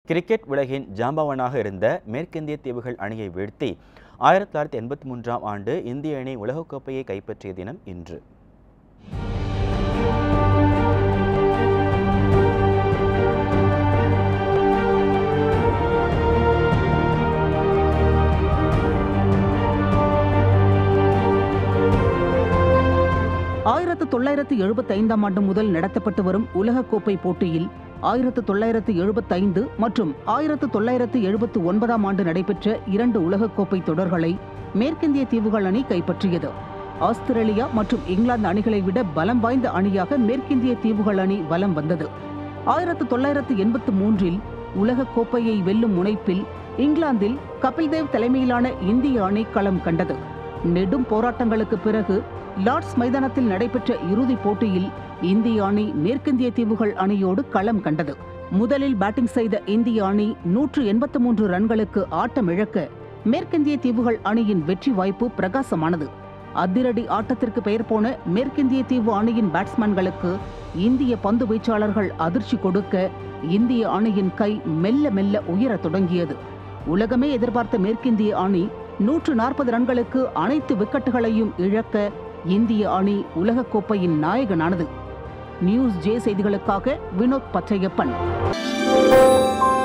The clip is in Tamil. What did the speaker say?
கிரிக்கெட் உலகின் ஜாம்பவானாக இருந்த மேற்கிந்திய தீவுகள் அணியை வீழ்த்தி 1983ஆம் ஆண்டு இந்திய அணி உலகக்கோப்பையை கைப்பற்றிய தினம் இன்று. ஆண்டு முதல் நடத்தப்பட்டு வரும் உலகக்கோப்பை போட்டியில் 1975 மற்றும் 1979ஆம் ஆண்டு நடைபெற்ற 2 உலகக்கோப்பை தொடர்களை மேற்கிந்திய தீவுகள் அணி கைப்பற்றியது. ஆஸ்திரேலியா மற்றும் இங்கிலாந்து அணிகளை விட பலம் வாய்ந்த அணியாக மேற்கிந்திய தீவுகள் அணி வலம் வந்தது. 1983இல் உலகக்கோப்பையை வெல்லும் முனைப்பில் இங்கிலாந்தில் கபில்தேவ் தலைமையிலான இந்திய அணி களம் கண்டது. நெடும் போராட்டங்களுக்கு பிறகு லார்ட்ஸ் மைதானத்தில் நடைபெற்ற இறுதிப் போட்டியில் இந்திய அணி மேற்கிந்திய தீவுகள் அணியோடு களம் கண்டது. முதலில் பேட்டிங் செய்த இந்திய அணி 183 ரன்களுக்கு ஆட்டம் இழக்க மேற்கிந்திய தீவுகள் அணியின் வெற்றி வாய்ப்பு பிரகாசமானது. அதிரடி ஆட்டத்திற்கு பெயர் போன மேற்கிந்திய தீவு அணியின் பேட்ஸ்மேன்களுக்கு இந்திய பந்து வீச்சாளர்கள் அதிர்ச்சி கொடுக்க இந்திய அணியின் கை மெல்ல மெல்ல உயரத் தொடங்கியது. உலகமே எதிர்பார்த்த மேற்கிந்திய அணி 140 ரன்களுக்கு அனைத்து விக்கெட்டுகளையும் இழக்க இந்திய அணி உலகக்கோப்பையின் நாயகனானது. நியூஸ் ஜே செய்திகளுக்காக வினோத் பச்சையப்பன்.